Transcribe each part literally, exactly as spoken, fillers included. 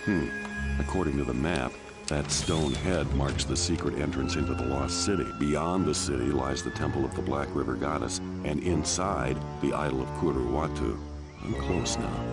Hmm. According to the map, that stone head marks the secret entrance into the Lost City. Beyond the city lies the Temple of the Black River Goddess, and inside, the Idol of Kuruwatu. I'm close now.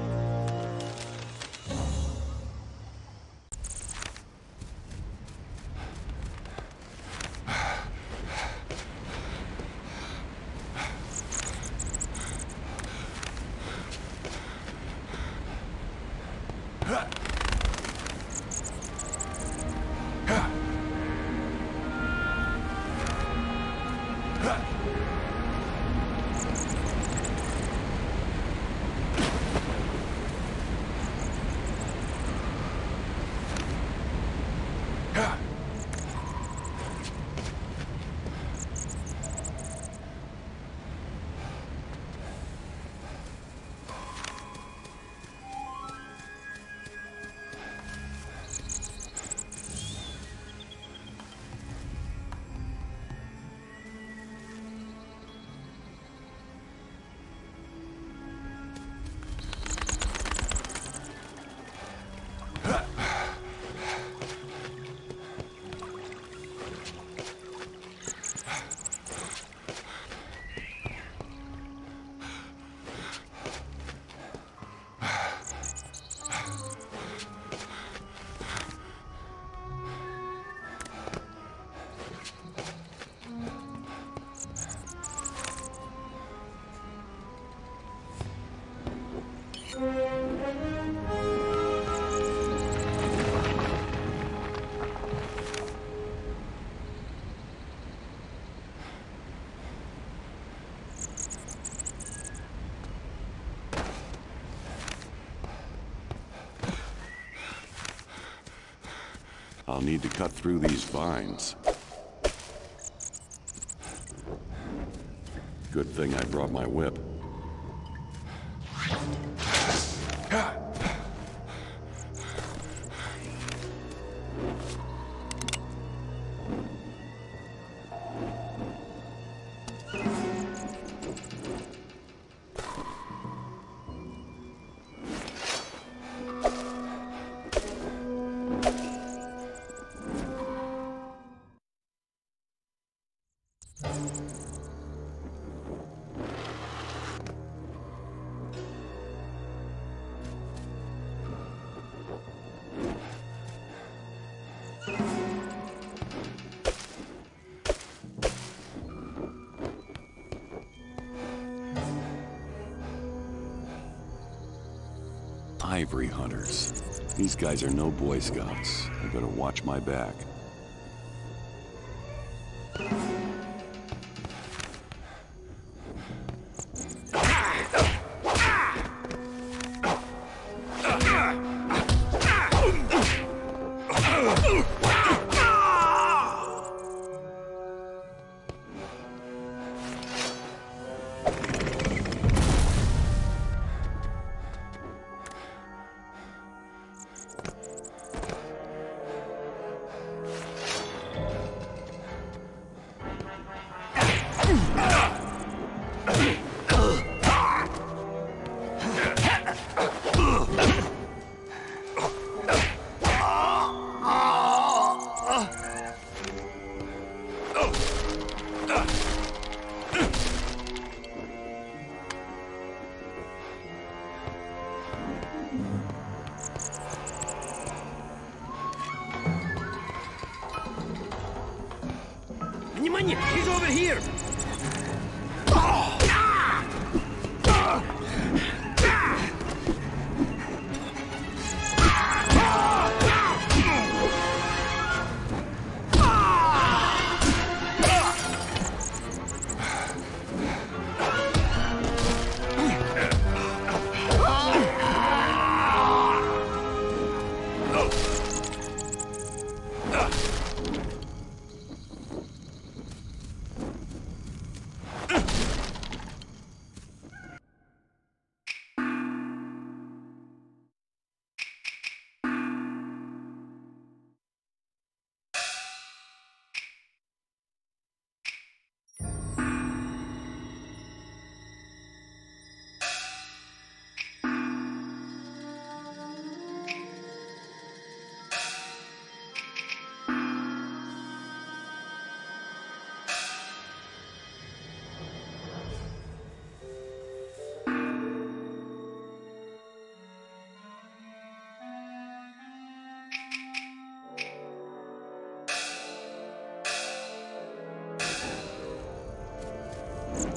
I'll need to cut through these vines. Good thing I brought my whip. Ivory hunters. These guys are no Boy Scouts. I better watch my back. Внимание! He's over here!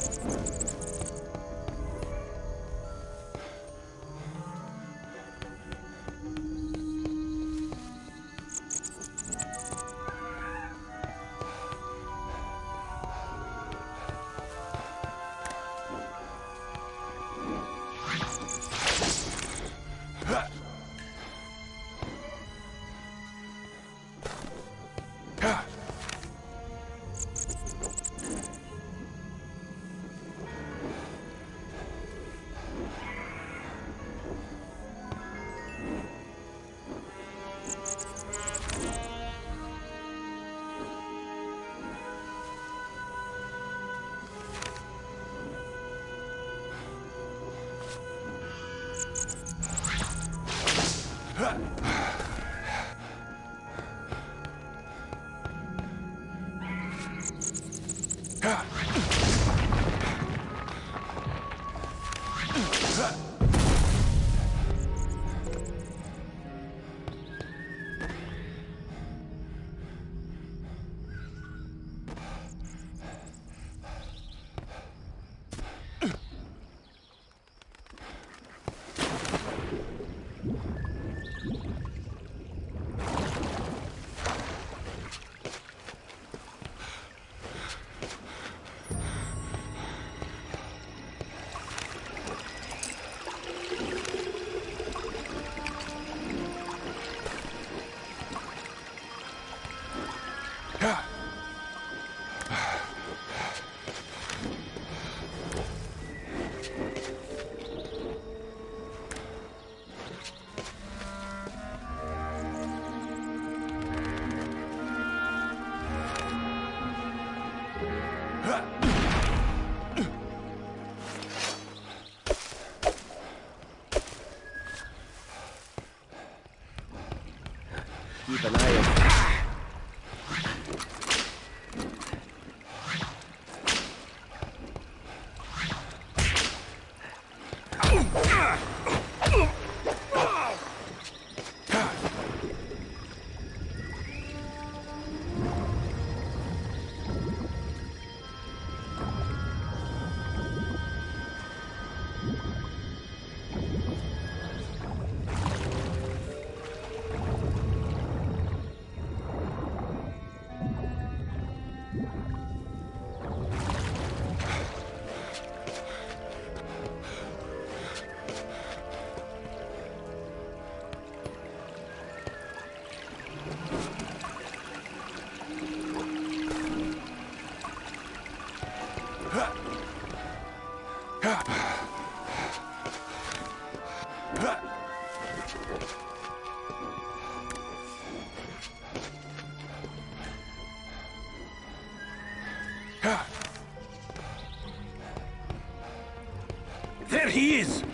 Keep an eye out. There he is!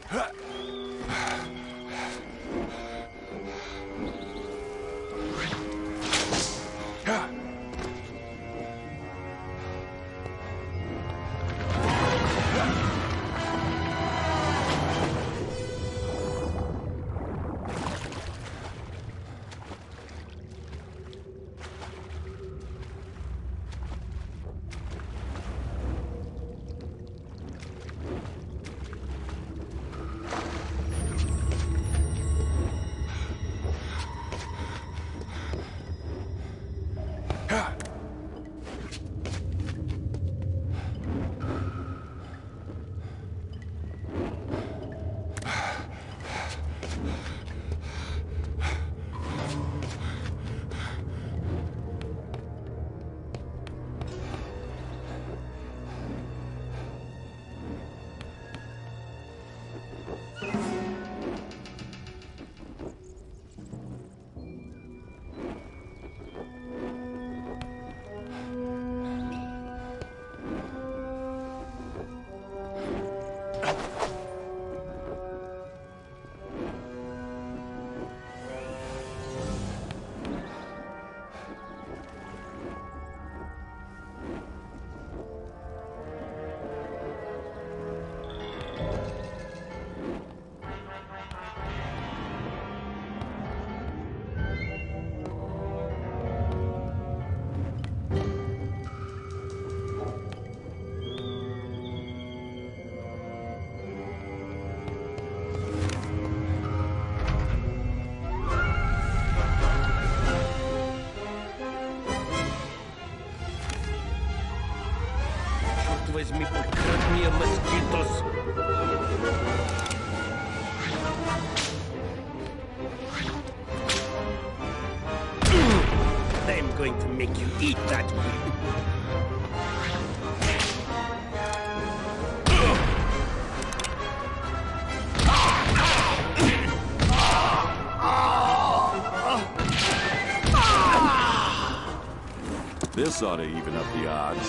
Возьми, покрытые москитос. I'm going to make you eat that. This ought to even up the odds.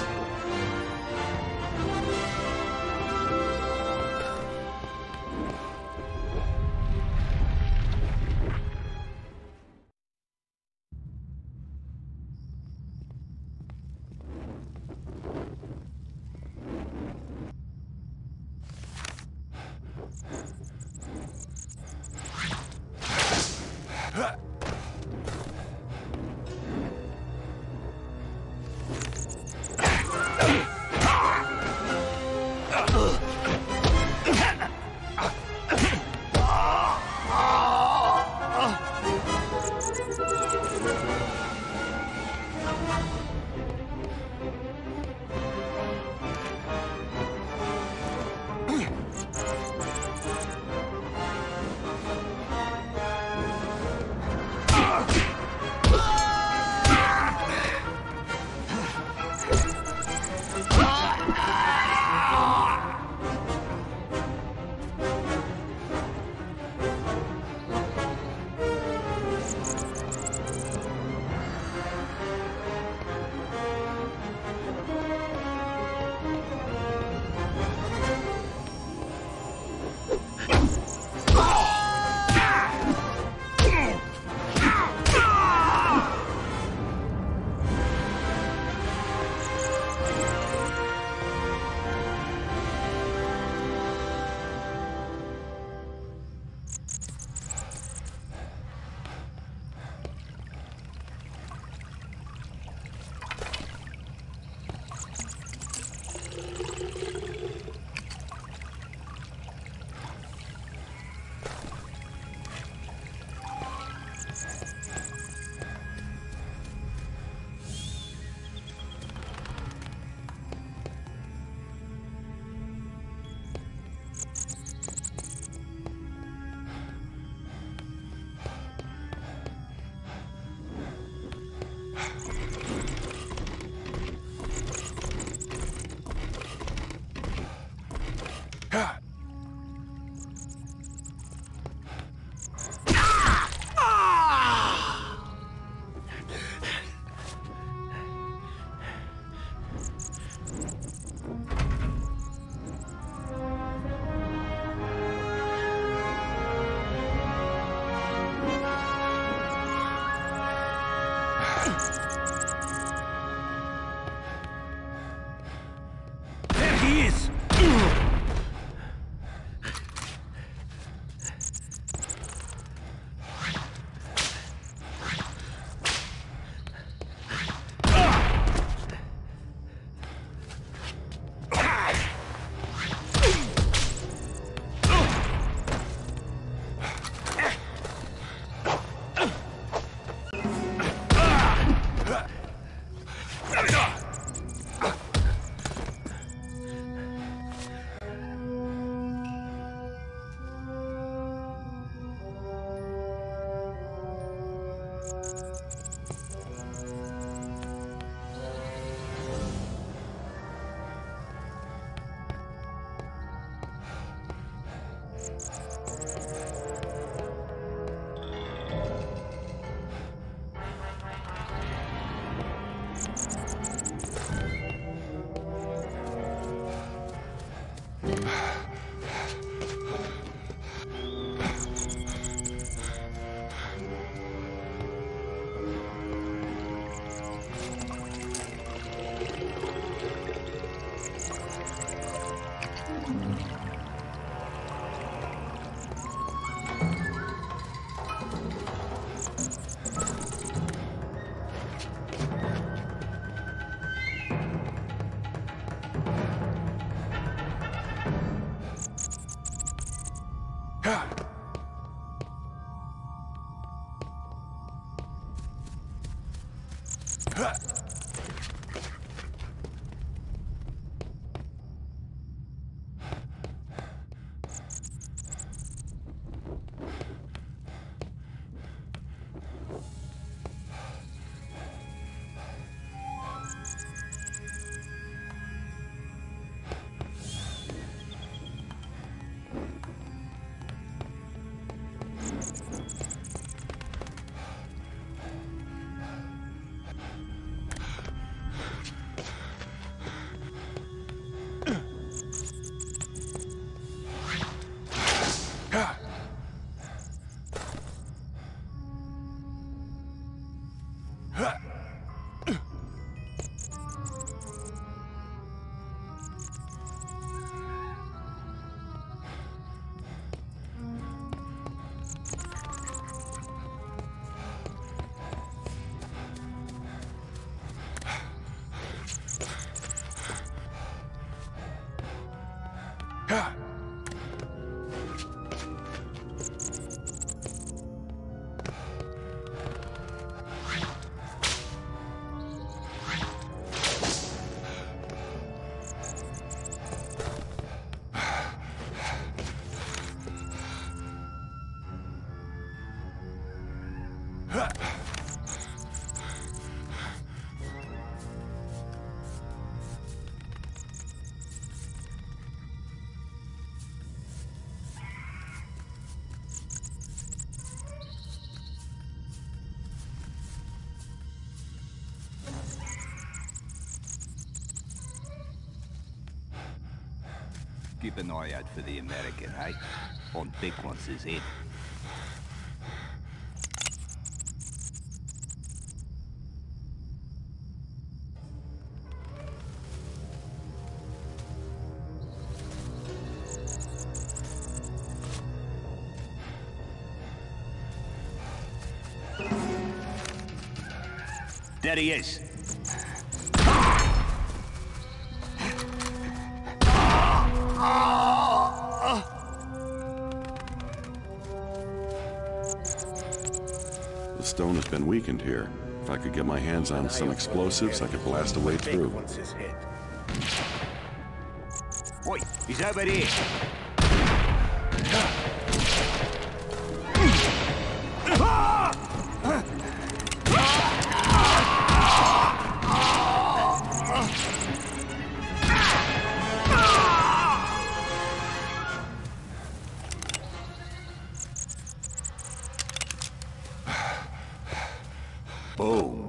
Keep an eye out for the American, eh? On Dick wants his head. There he is. The stone has been weakened here. If I could get my hands on some explosives, I could blast a way through. Oi, he's over here. Boom.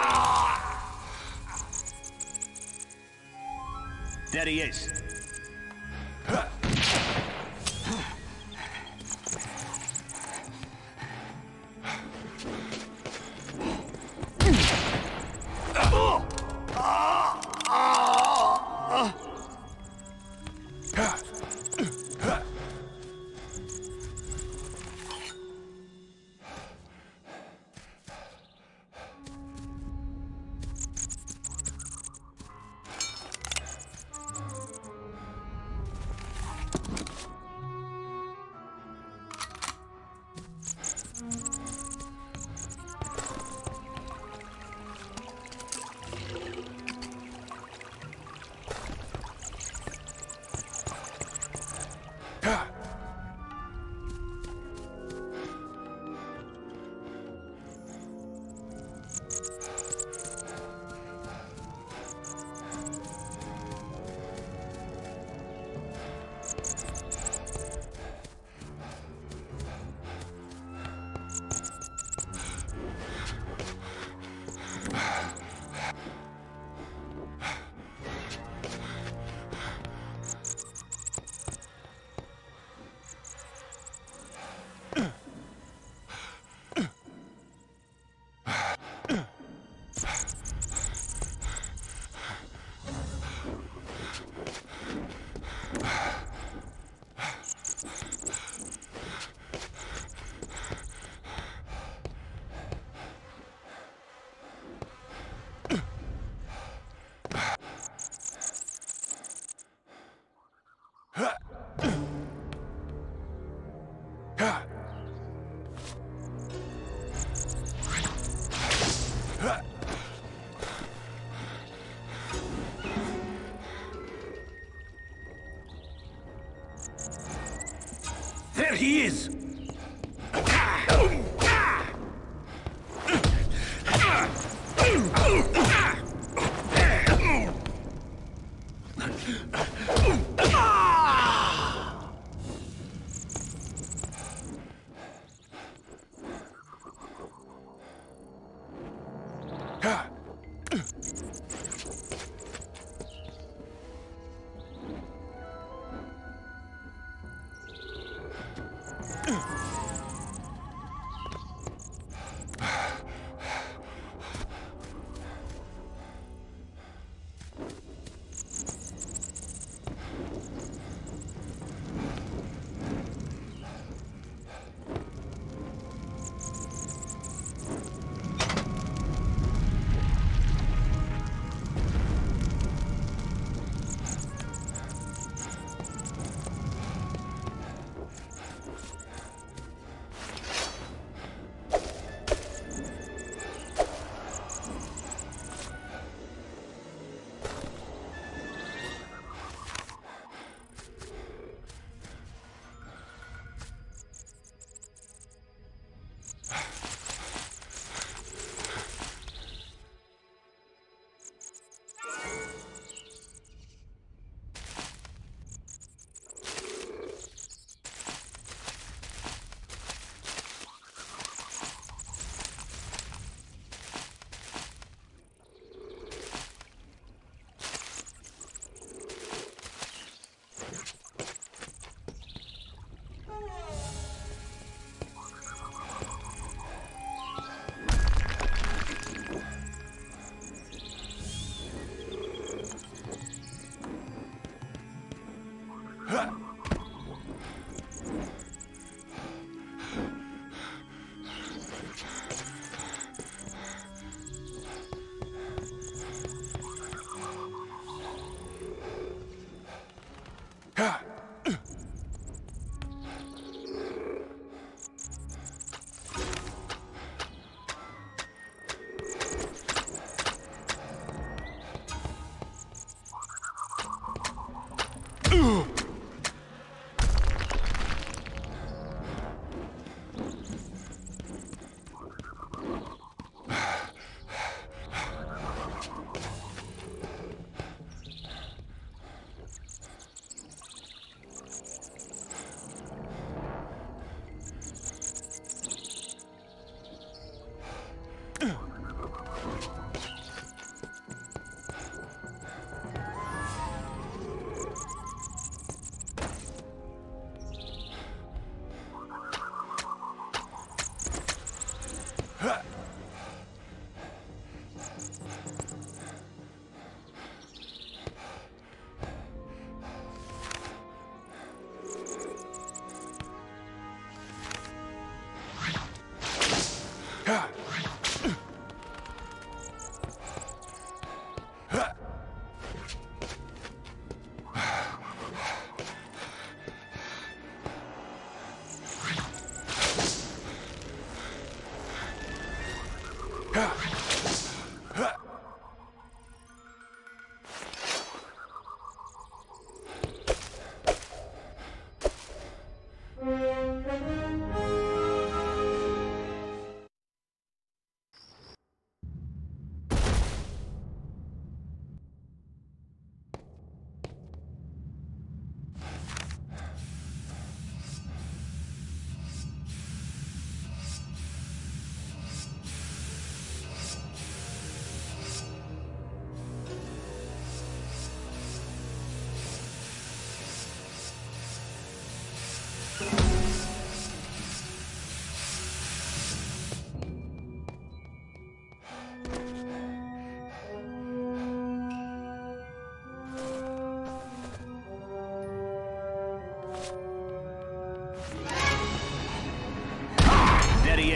There he is. There he is!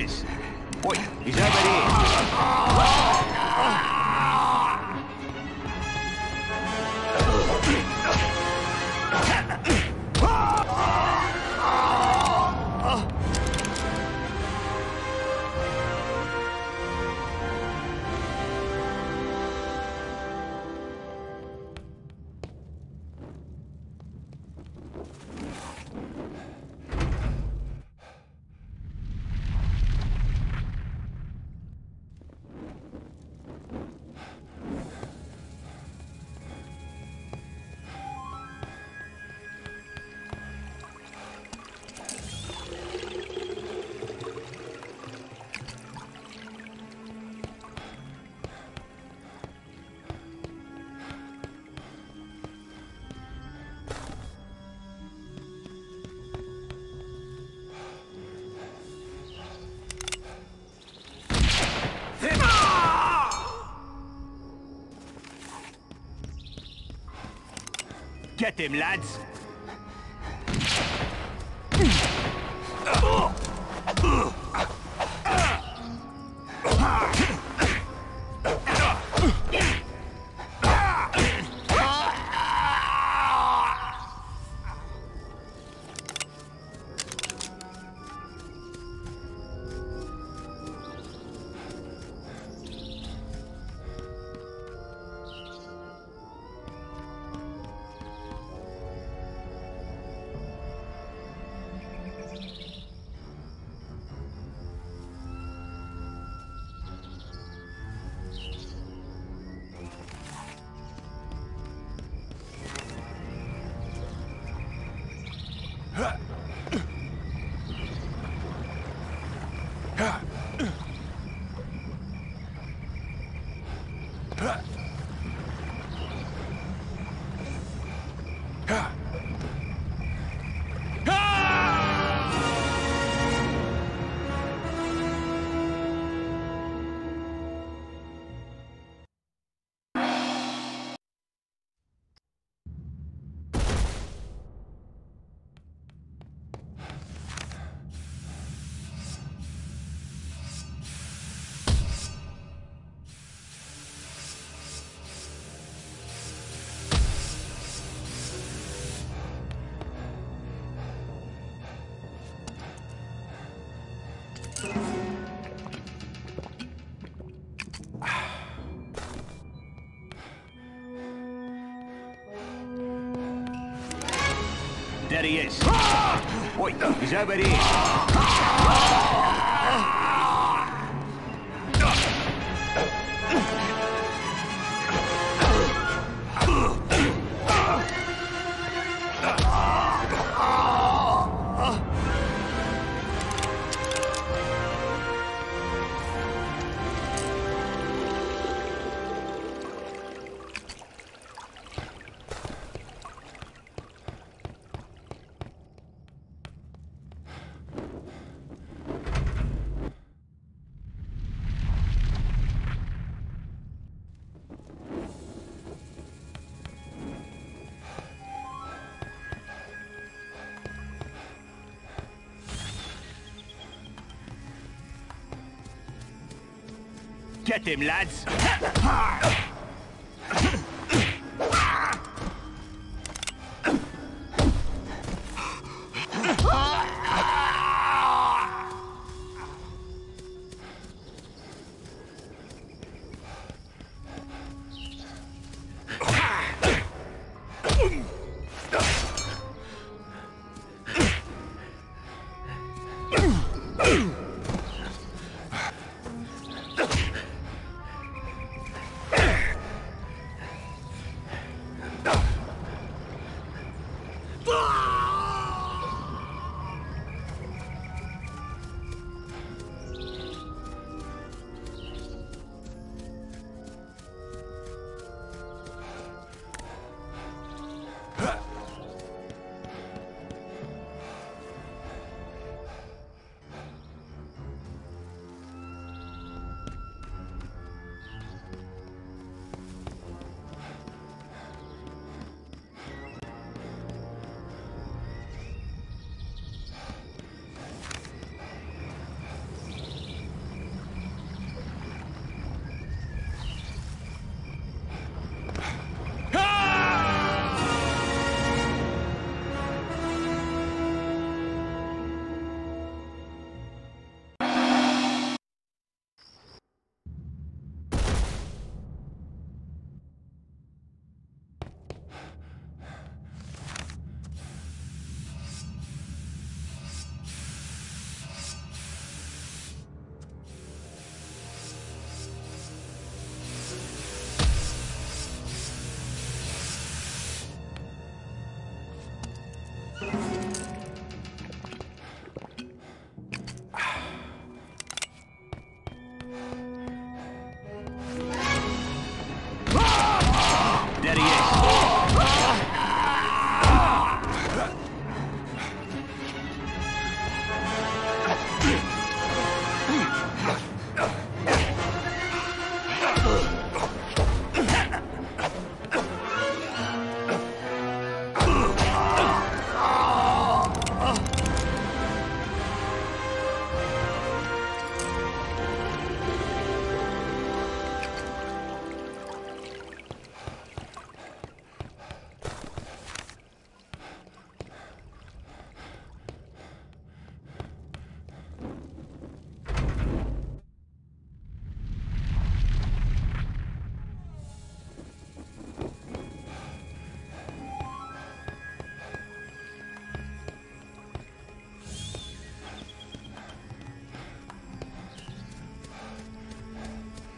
is. Oi, he's over here. Get him, lads! There he is. Oi, he's over here. Get him, lads!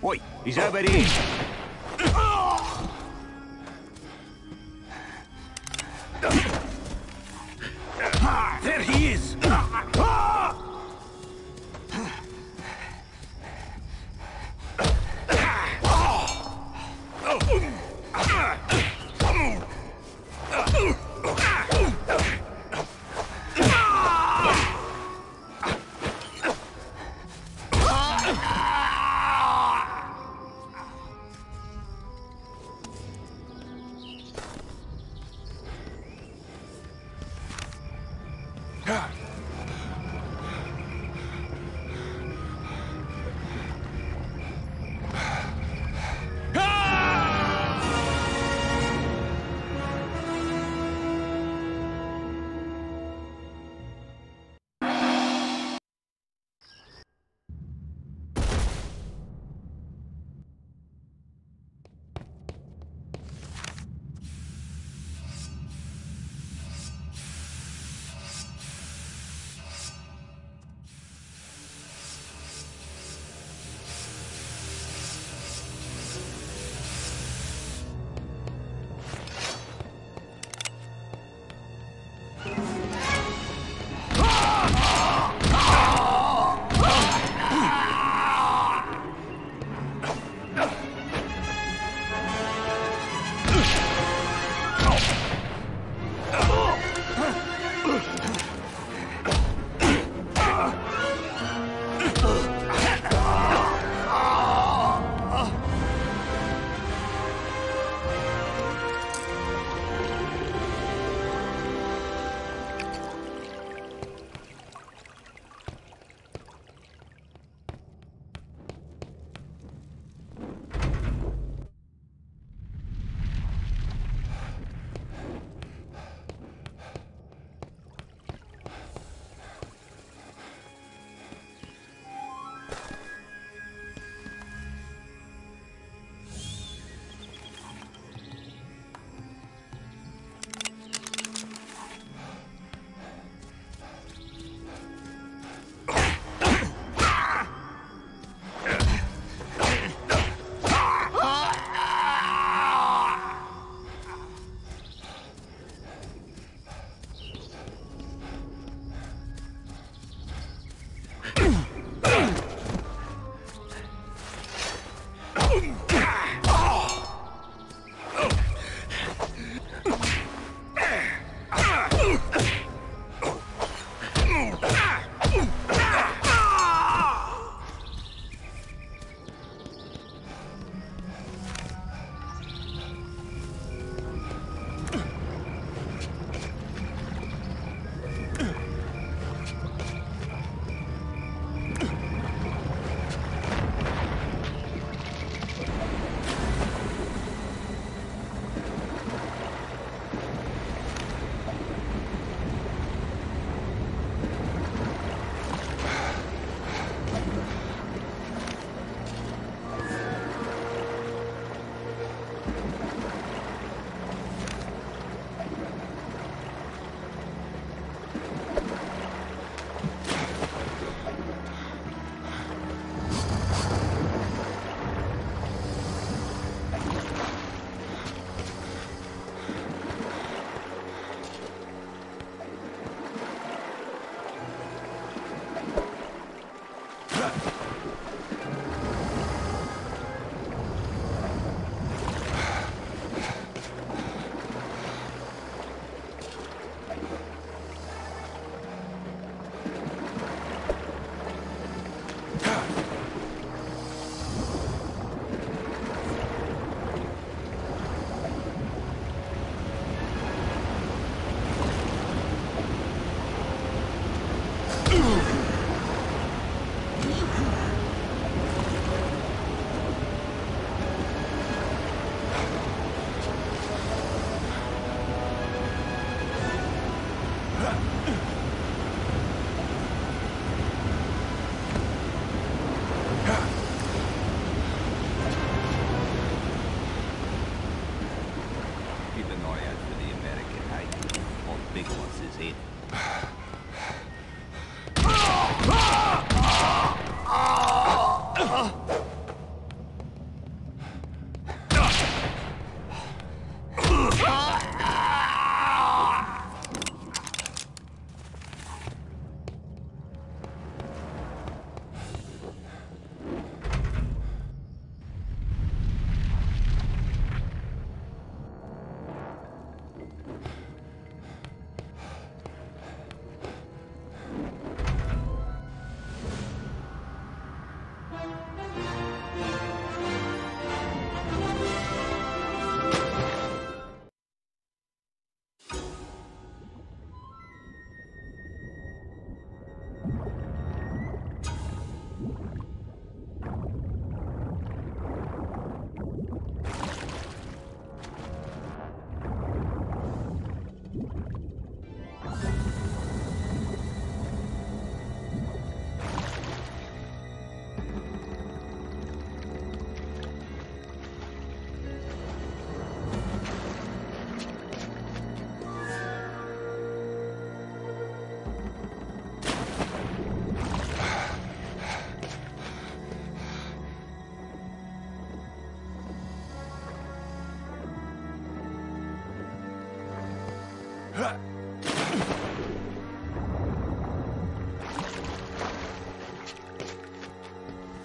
Oi, he's over here. There he is!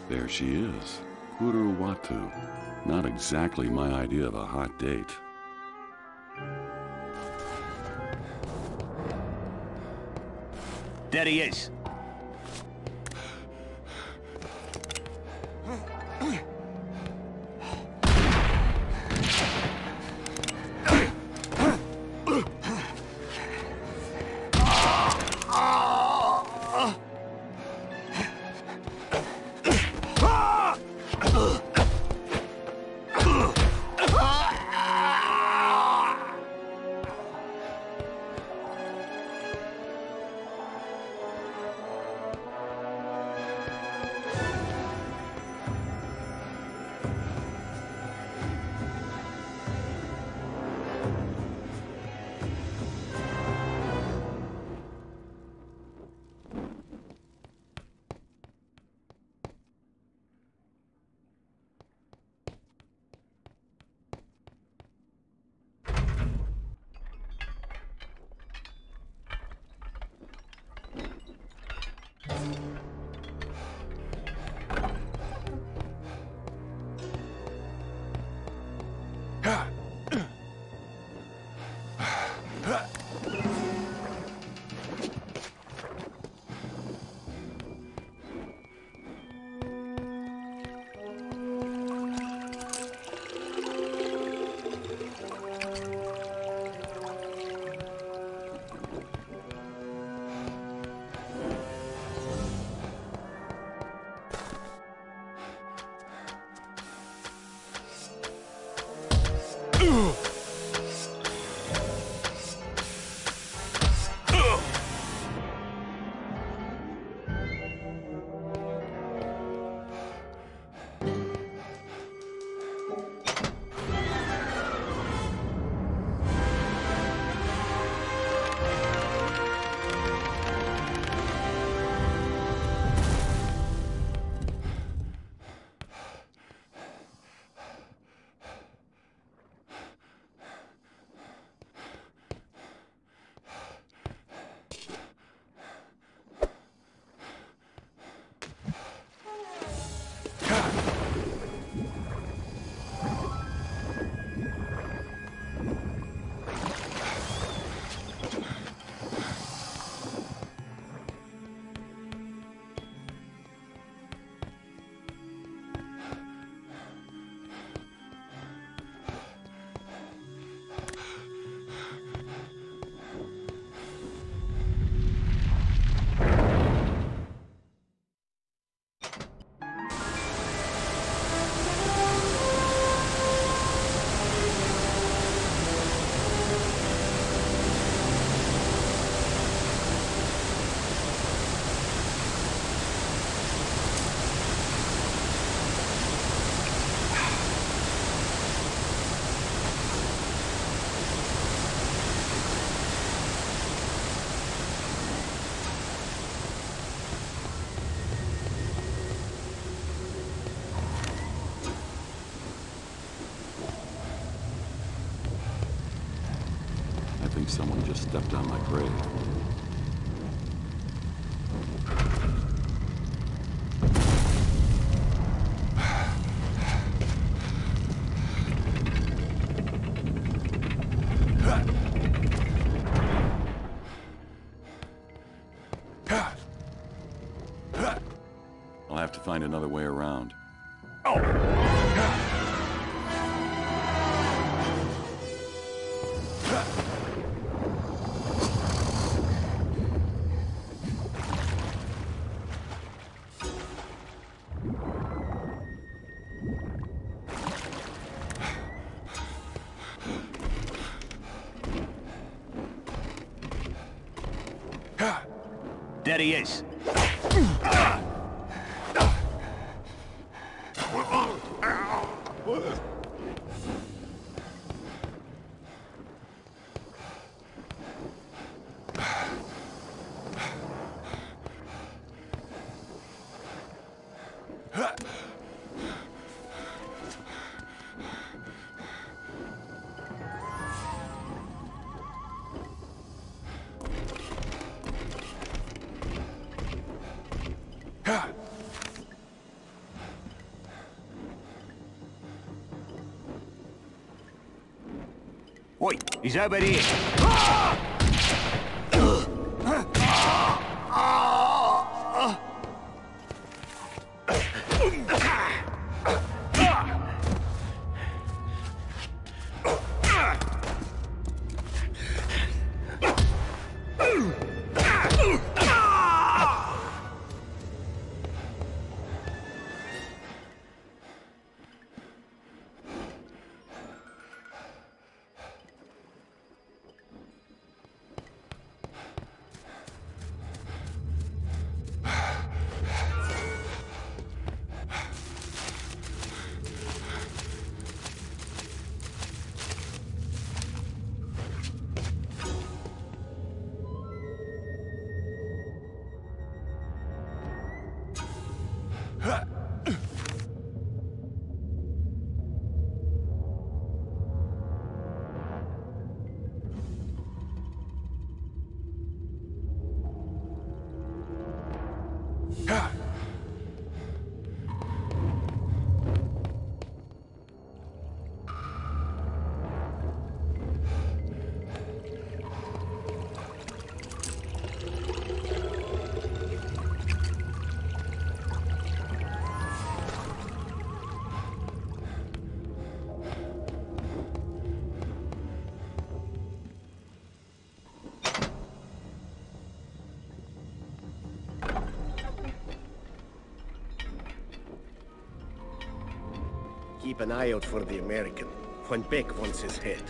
There she is. Kuruwatu. Not exactly my idea of a hot date. There he is. Someone just stepped on my grave. I'll have to find another way around. There he is. He's over here. Keep an eye out for the American. When Beck wants his head.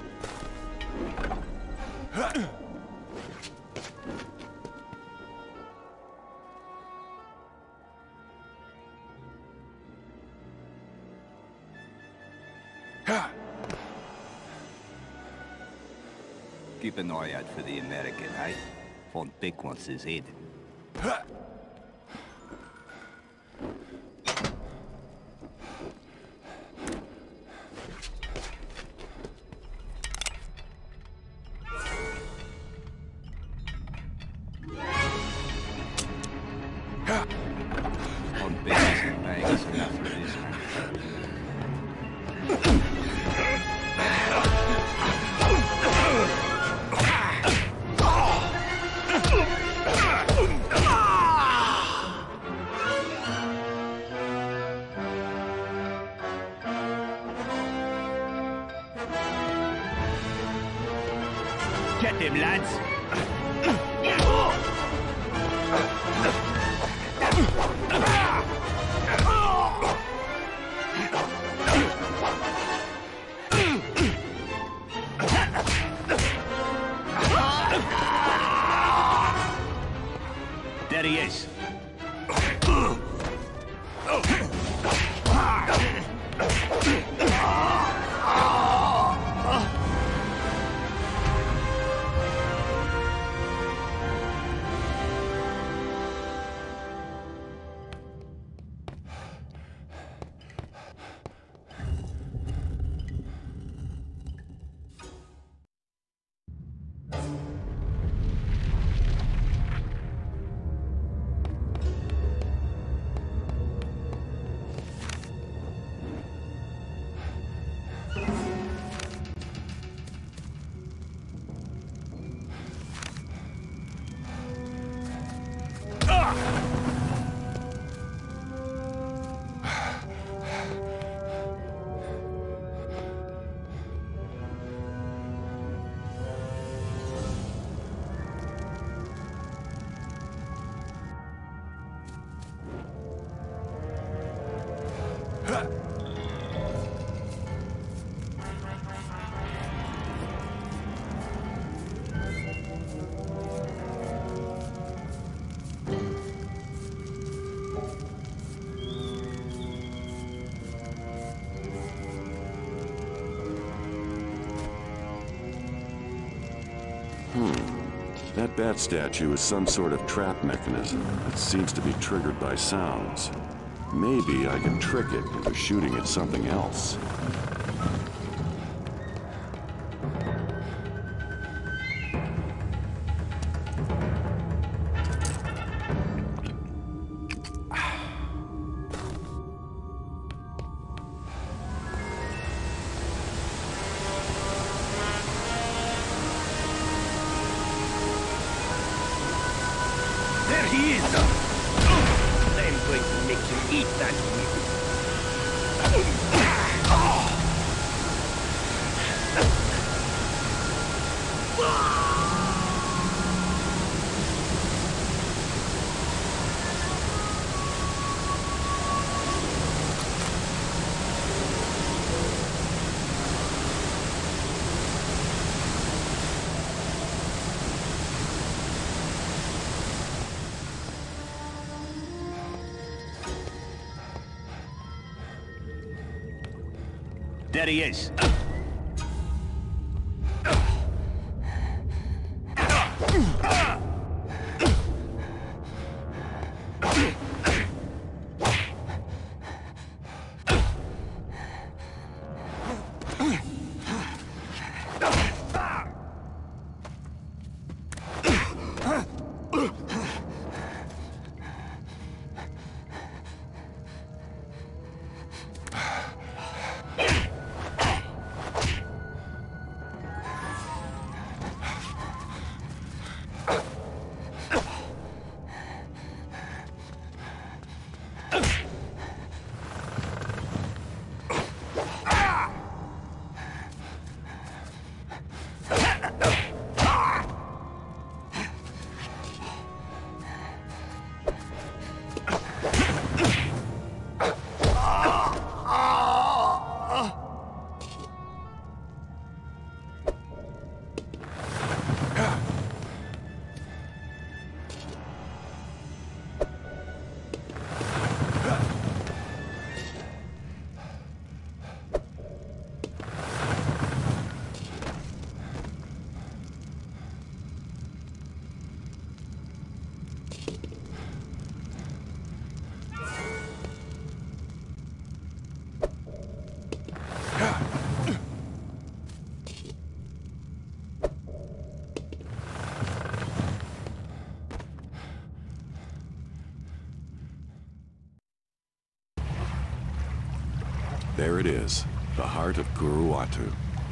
Keep an eye out for the American, eh? Von Beck wants his head. Von Beck isn't bags enough for this one. Get them, lads. There he is. That bat statue is some sort of trap mechanism that seems to be triggered by sounds. Maybe I can trick it into shooting at something else. he is. I'm going to make you eat that meat. There he is. There it is, the heart of Kuruwatu.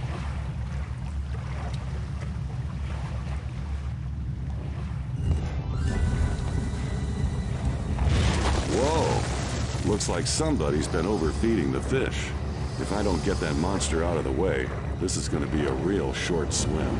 Whoa! Looks like somebody's been overfeeding the fish. If I don't get that monster out of the way, this is gonna be a real short swim.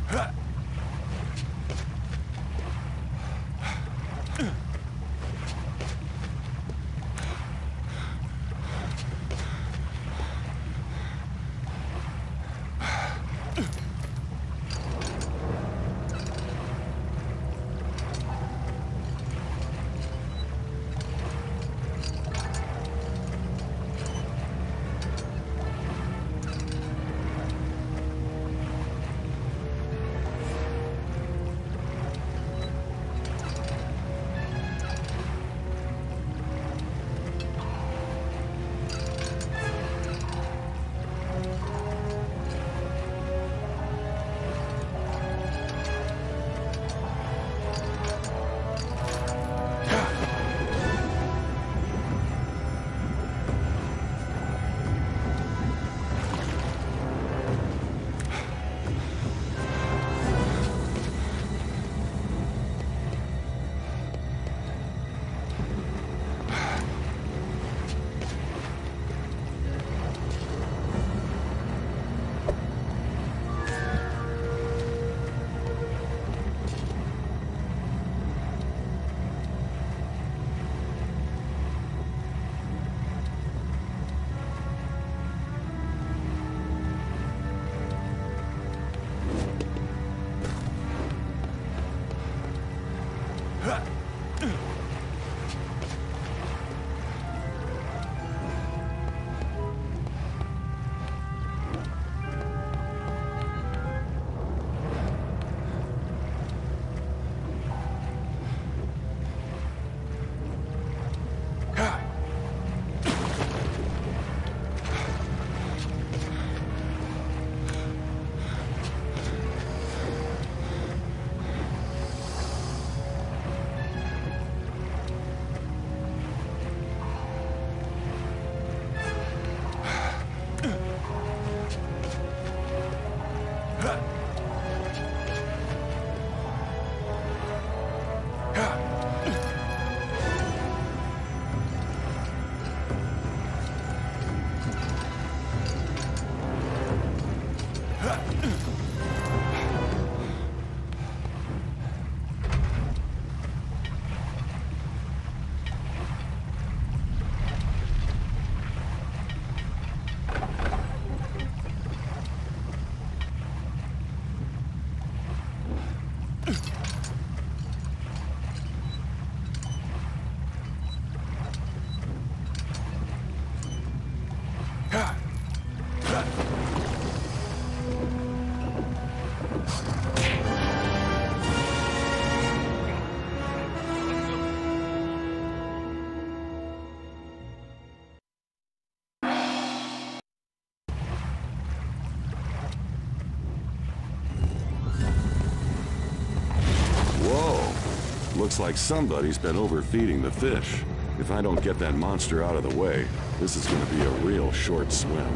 Looks like somebody's been overfeeding the fish. If I don't get that monster out of the way, this is going to be a real short swim.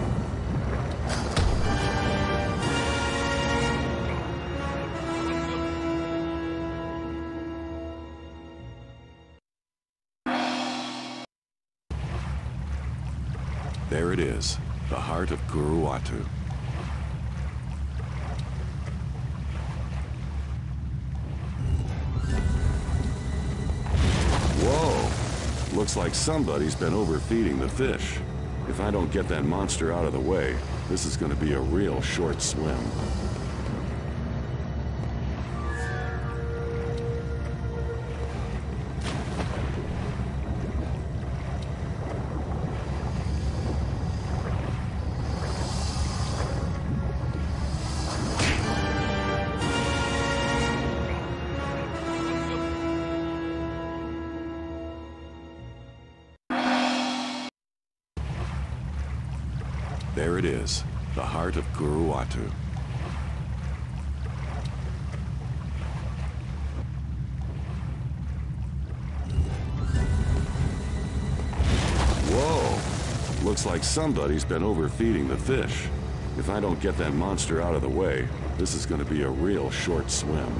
There it is, the heart of Guruwatu. Whoa! Looks like somebody's been overfeeding the fish. If I don't get that monster out of the way, this is going to be a real short swim. There it is, the heart of Guruwatu. Whoa! Looks like somebody's been overfeeding the fish. If I don't get that monster out of the way, this is going to be a real short swim.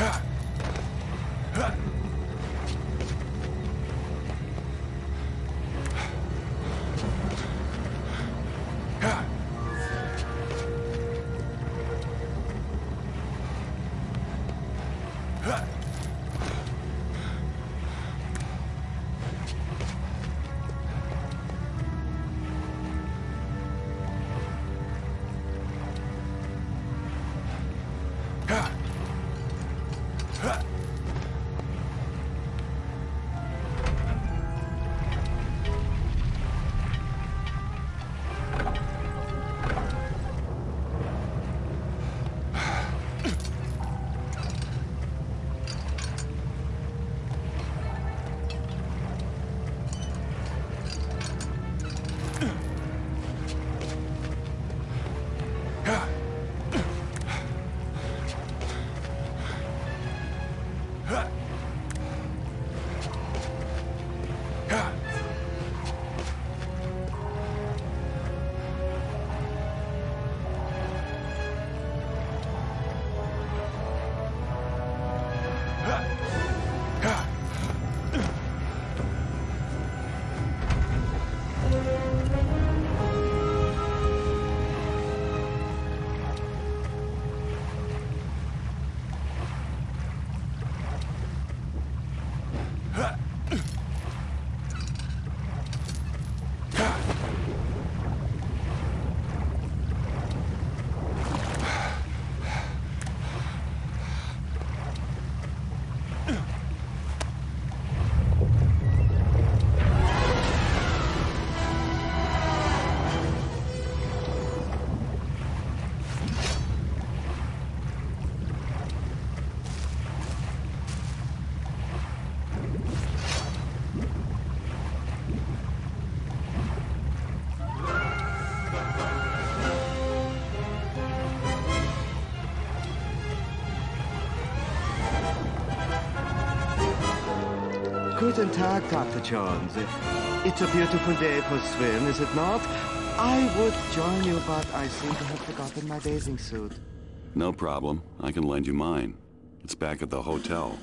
Guten Tag, Doctor Jones. It's a beautiful day for a swim, is it not? I would join you, but I seem to have forgotten my bathing suit. No problem. I can lend you mine. It's back at the hotel.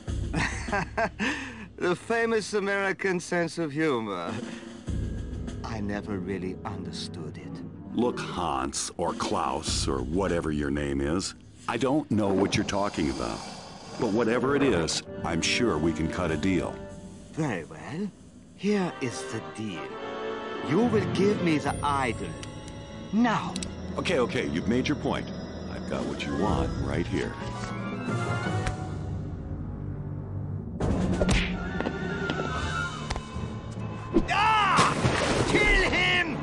The famous American sense of humor. I never really understood it. Look, Hans, or Klaus, or whatever your name is, I don't know what you're talking about. But whatever it is, I'm sure we can cut a deal. Very well. Here is the deal. You will give me the idol. Now. Okay, okay, you've made your point. I've got what you want right here. Ah! Kill him!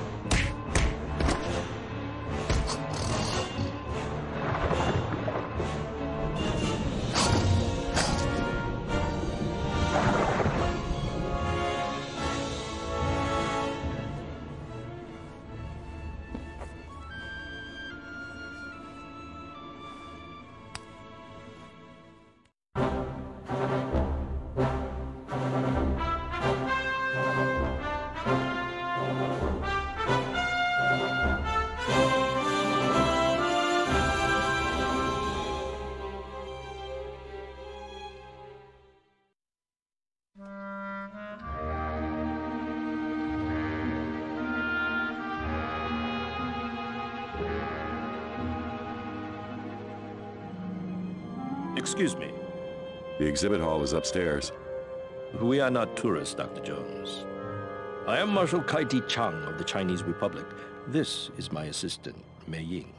Excuse me. The exhibit hall is upstairs. We are not tourists, Doctor Jones. I am Marshal Kaiti Chang of the Chinese Republic. This is my assistant, Mei Ying.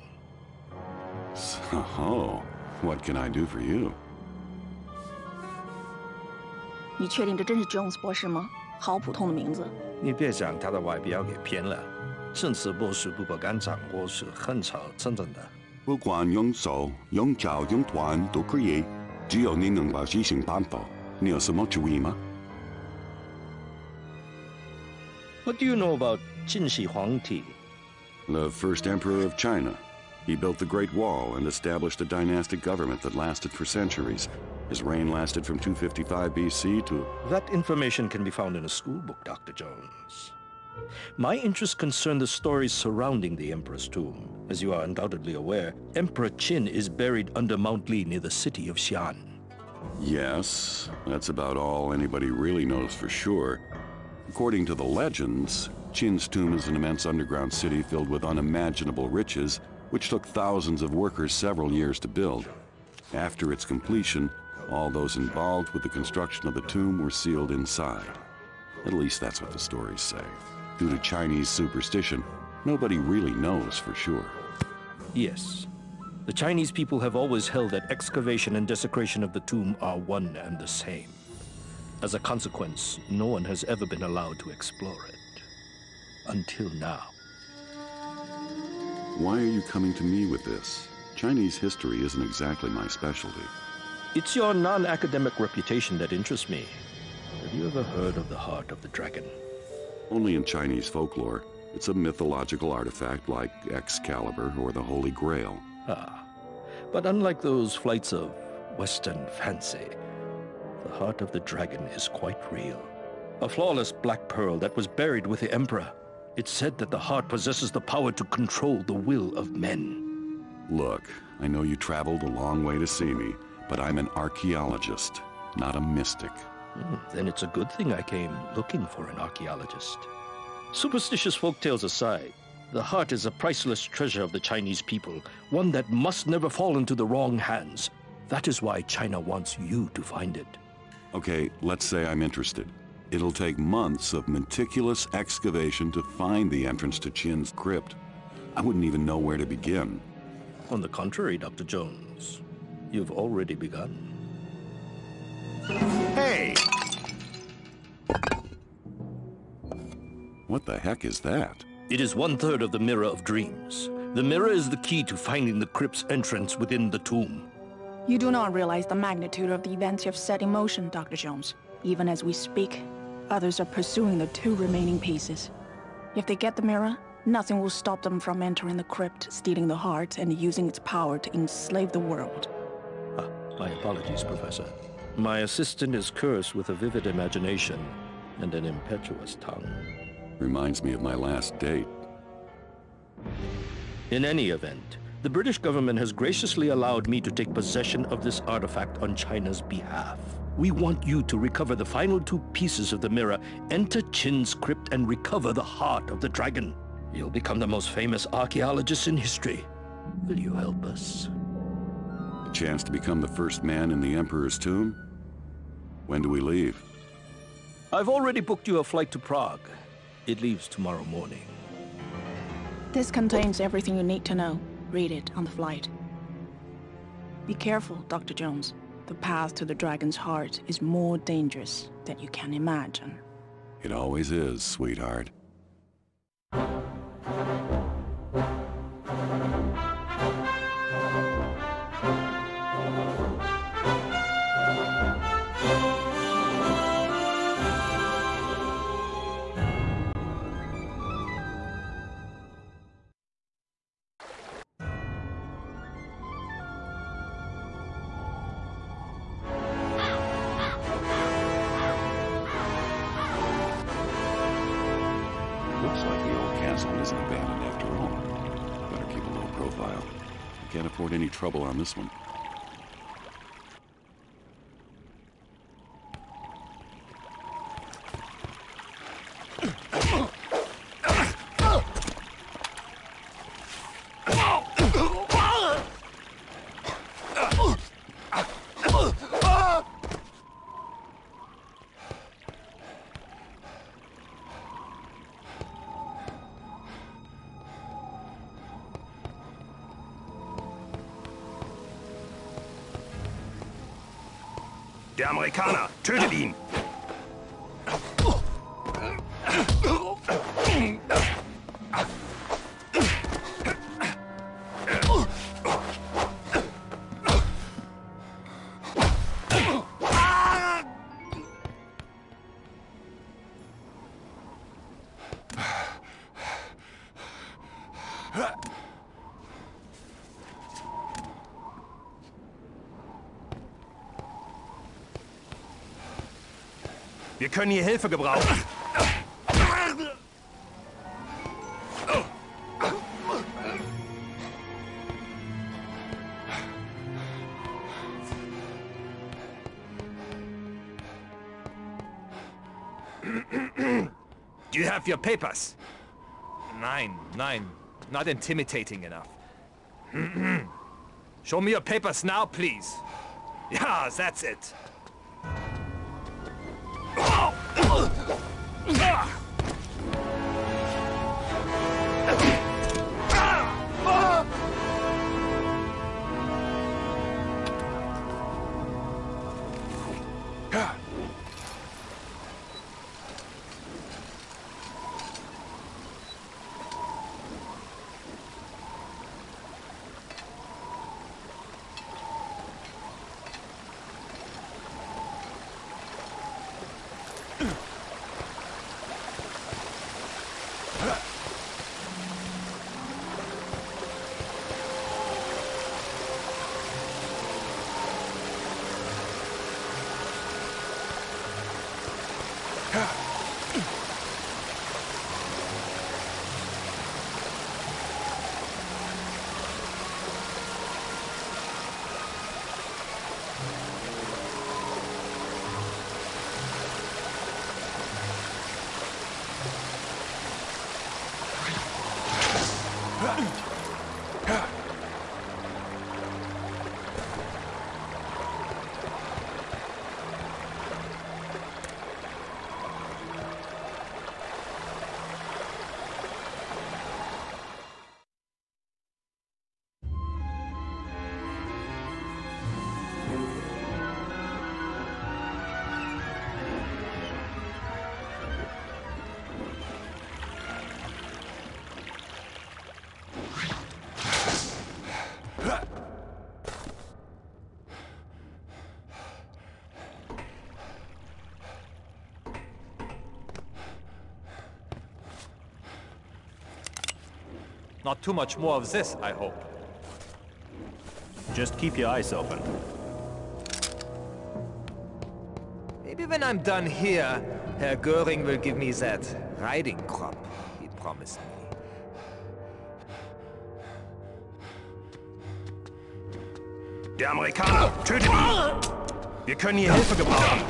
So, what can I do for you? 你确定这真是 Jones 博士吗？好普通的名字。 你别将他的外表给骗了，甚至博士不敢掌握是很少真正的。 不管用手、用脚、用短都可以，只有你能把事情办好。你有什么主意吗？ What do you know about Qin Shi Huangdi? The first emperor of China. He built the Great Wall and established a dynastic government that lasted for centuries. His reign lasted from two fifty-five B C to... That information can be found in a school book, Doctor Jones. My interests concern the stories surrounding the Emperor's tomb. As you are undoubtedly aware, Emperor Qin is buried under Mount Li near the city of Xi'an. Yes, that's about all anybody really knows for sure. According to the legends, Qin's tomb is an immense underground city filled with unimaginable riches, which took thousands of workers several years to build. After its completion, all those involved with the construction of the tomb were sealed inside. At least that's what the stories say. Due to Chinese superstition, nobody really knows for sure. Yes. The Chinese people have always held that excavation and desecration of the tomb are one and the same. As a consequence, no one has ever been allowed to explore it. Until now. Why are you coming to me with this? Chinese history isn't exactly my specialty. It's your non-academic reputation that interests me. Have you ever heard of the Heart of the Dragon? Only in Chinese folklore. It's a mythological artifact like Excalibur or the Holy Grail. Ah, but unlike those flights of Western fancy, the Heart of the Dragon is quite real. A flawless black pearl that was buried with the Emperor. It's said that the heart possesses the power to control the will of men. Look, I know you traveled a long way to see me, but I'm an archaeologist, not a mystic. Mm, then it's a good thing I came looking for an archaeologist. Superstitious folktales aside, the heart is a priceless treasure of the Chinese people, one that must never fall into the wrong hands. That is why China wants you to find it. Okay, let's say I'm interested. It'll take months of meticulous excavation to find the entrance to Qin's crypt. I wouldn't even know where to begin. On the contrary, Doctor Jones, you've already begun. Hey! What the heck is that? It is one-third of the Mirror of Dreams. The mirror is the key to finding the crypt's entrance within the tomb. You do not realize the magnitude of the events you have set in motion, Doctor Jones. Even as we speak, others are pursuing the two remaining pieces. If they get the mirror, nothing will stop them from entering the crypt, stealing the heart, and using its power to enslave the world. Ah, my apologies, Professor. My assistant is cursed with a vivid imagination and an impetuous tongue. Reminds me of my last date. In any event, the British government has graciously allowed me to take possession of this artifact on China's behalf. We want you to recover the final two pieces of the mirror, enter Qin's crypt, and recover the heart of the dragon. You'll become the most famous archaeologist in history. Will you help us? A chance to become the first man in the Emperor's tomb? When do we leave? I've already booked you a flight to Prague. It leaves tomorrow morning. This contains everything you need to know. Read it on the flight. Be careful, Doctor Jones. The path to the dragon's heart is more dangerous than you can imagine. It always is, sweetheart. Looks like the old castle isn't abandoned after all. Better keep a low profile. Can't afford any trouble on this one. Der Amerikaner! Tötet ihn! Wir können hier Hilfe gebrauchen. Do you have your papers? Nine, nine. Not intimidating enough. Show me your papers now, please. Yeah, that's it. Not too much more of this, I hope. Just keep your eyes open. Maybe when I'm done here, Herr Göring will give me that riding crop he promised me. Der Amerikaner! Tötet ihn! Wir können hier Hilfe gebrauchen!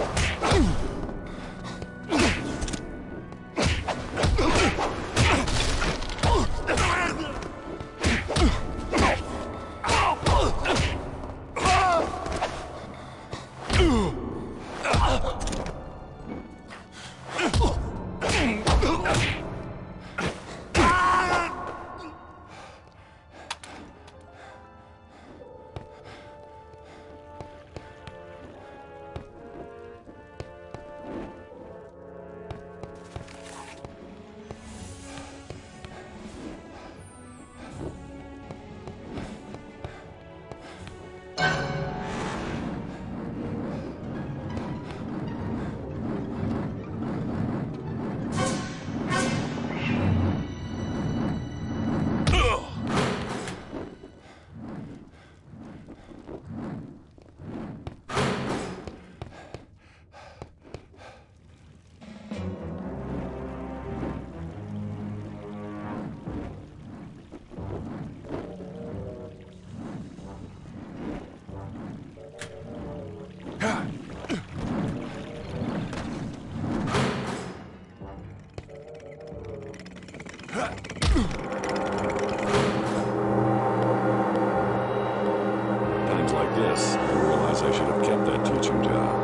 Times like this, I realize I should have kept that teaching job.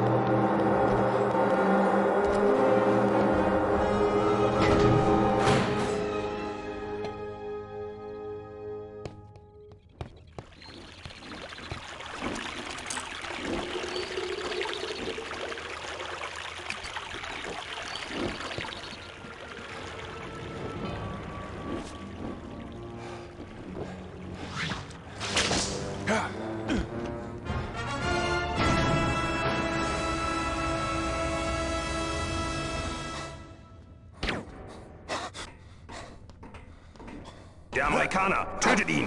Der Amerikaner! Tötet ihn!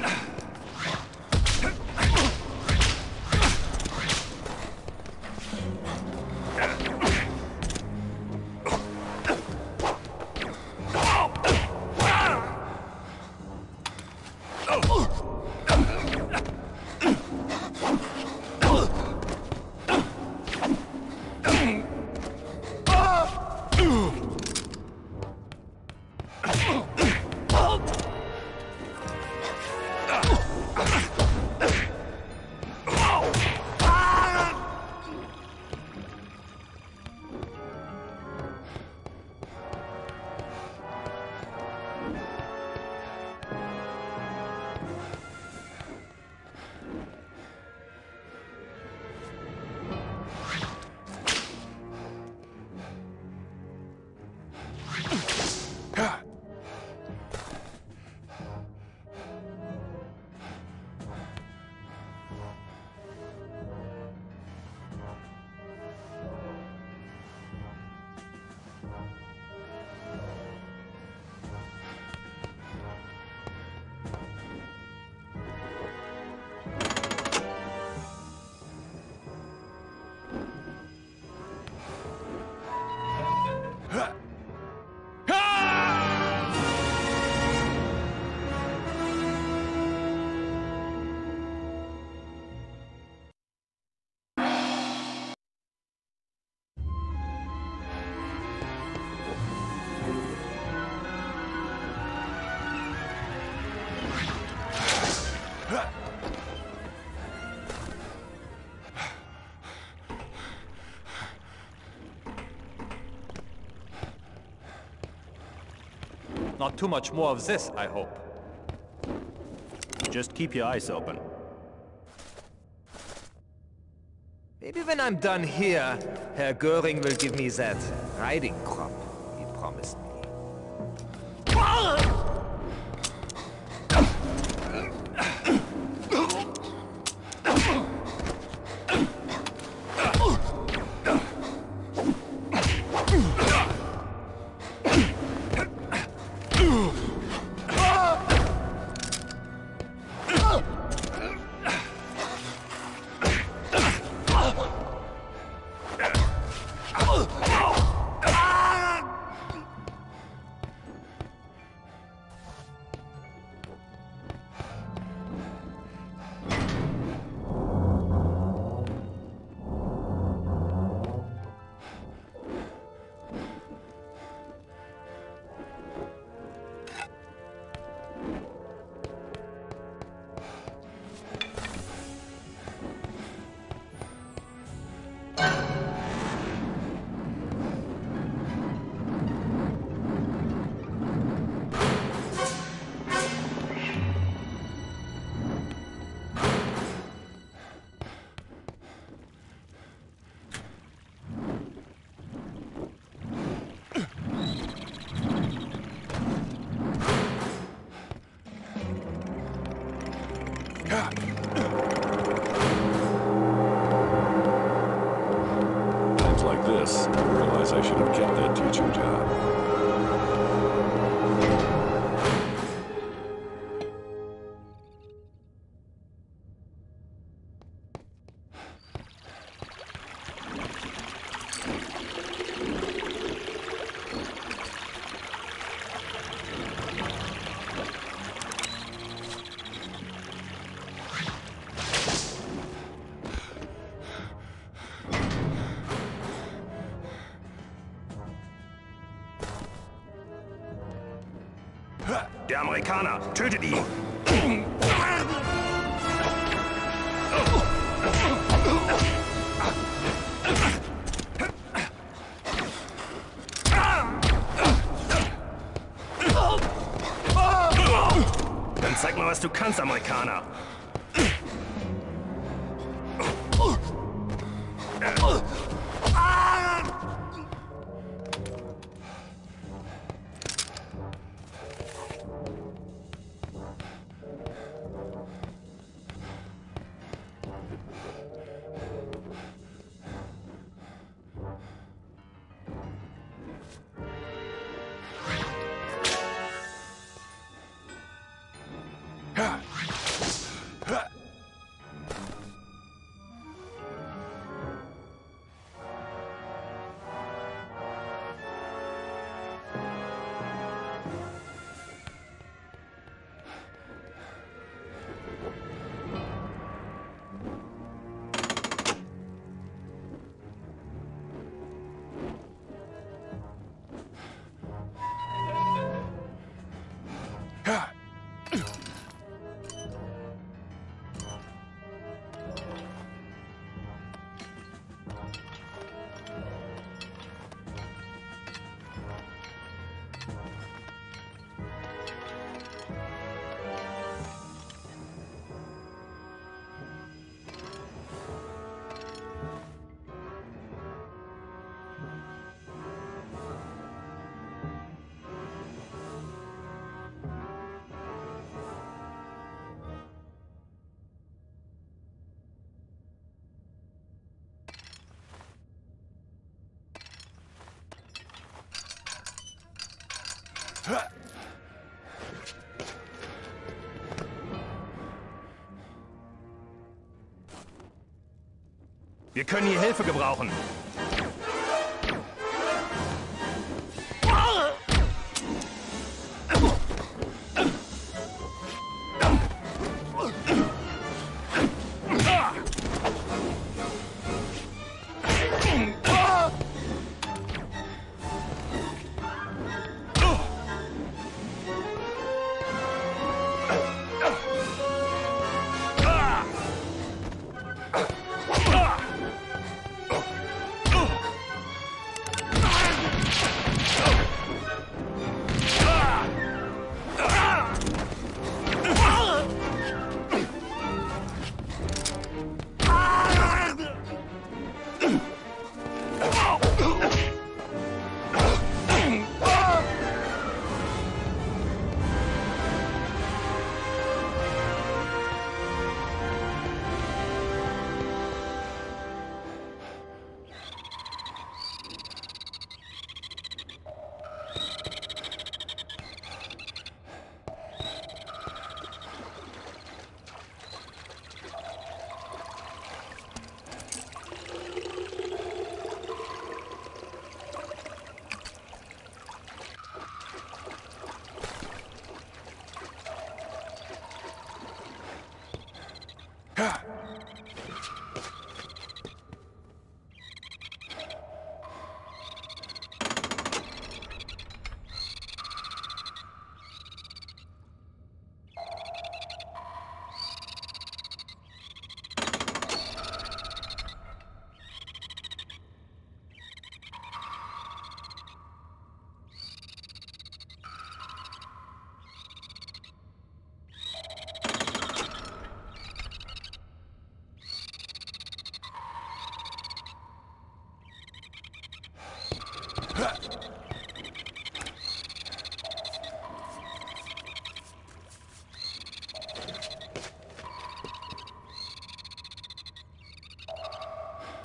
Ugh! Not too much more of this, I hope. Just keep your eyes open. Maybe when I'm done here, Herr Göring will give me that riding crop he promised me. Times like this, I realize I should have kept that teaching job. Der Amerikaner! Tötet ihn! Dann zeig mal, was du kannst, Amerikaner! Wir können hier Hilfe gebrauchen.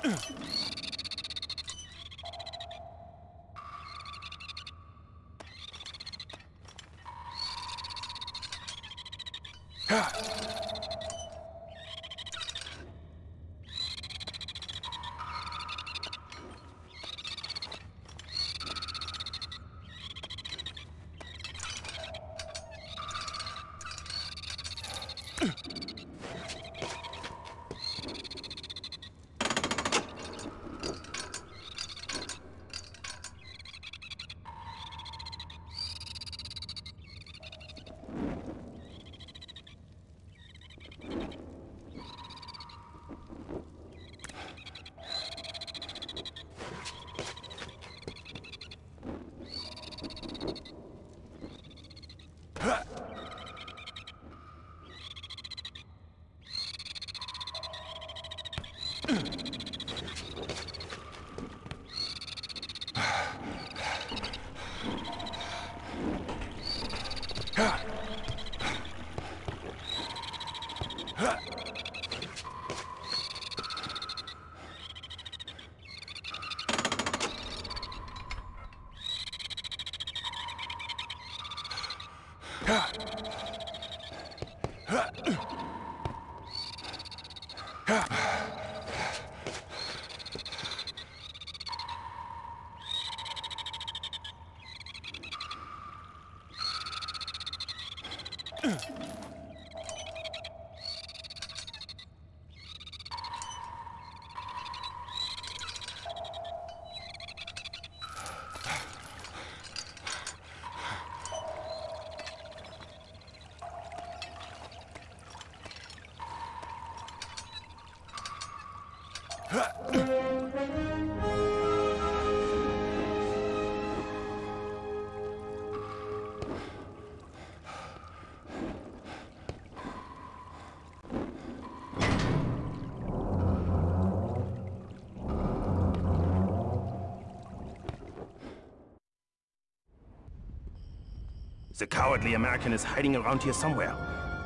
The cowardly American is hiding around here somewhere.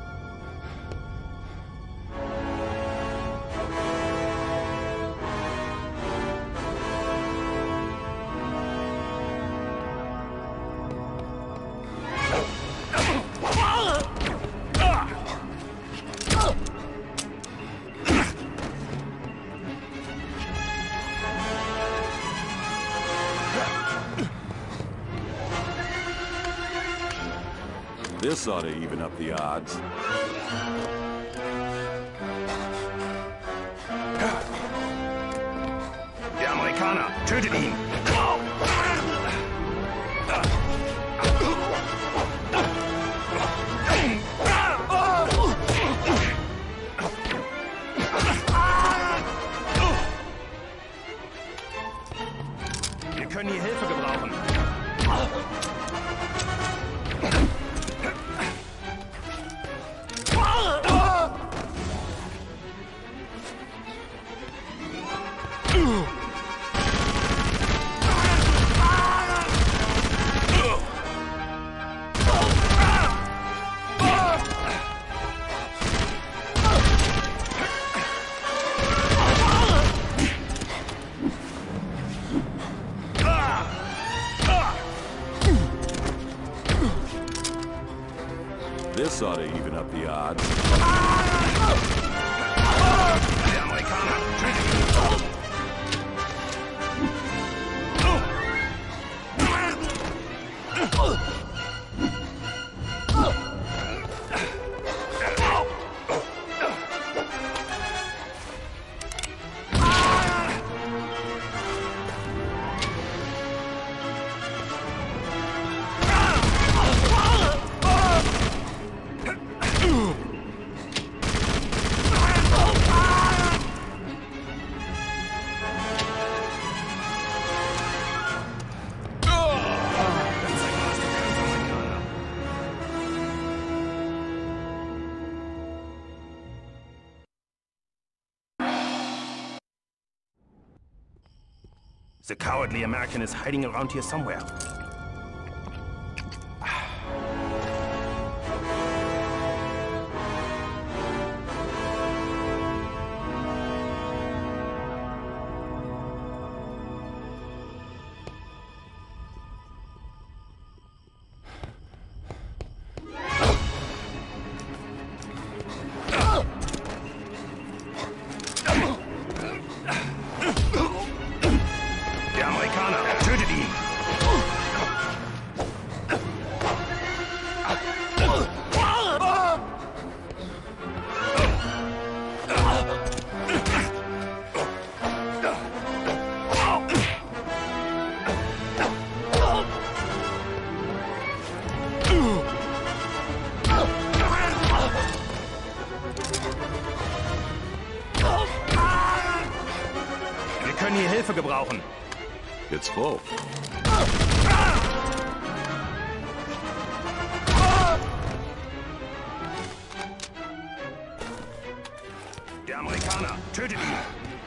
This ought to even up the odds. Der Amerikaner! Tötet ihn! Wir können hier Hilfe gebrauchen. This ought to even up the odds. Der Amerikaner! The cowardly American is hiding around here somewhere. können hier Hilfe gebrauchen. It's full. Der Amerikaner, tötet ihn!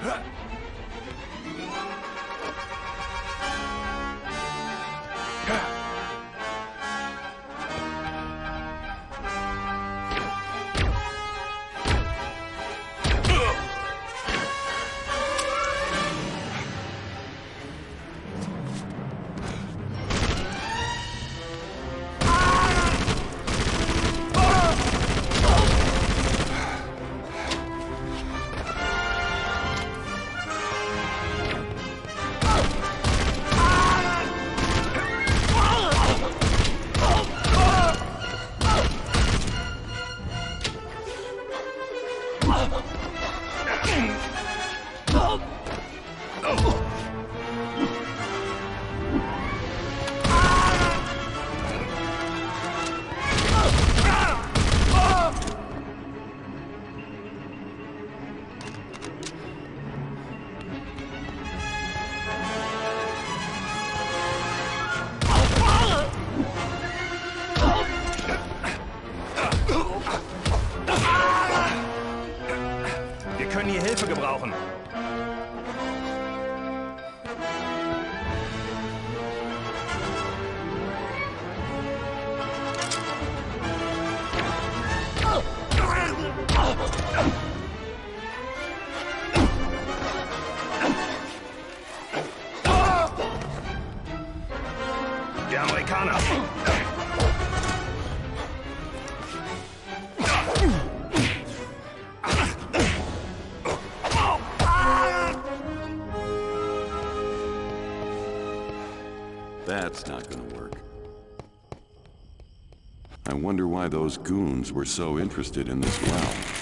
Wir können hier Hilfe gebrauchen. Der Amerikaner. That's not gonna work. I wonder why those goons were so interested in this well.